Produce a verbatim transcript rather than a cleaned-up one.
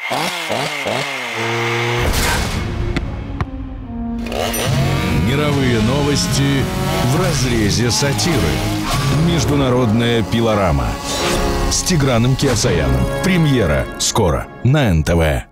Мировые новости в разрезе сатиры. Международная пилорама с Тиграном Кеосаяном. Премьера скоро на эн тэ вэ.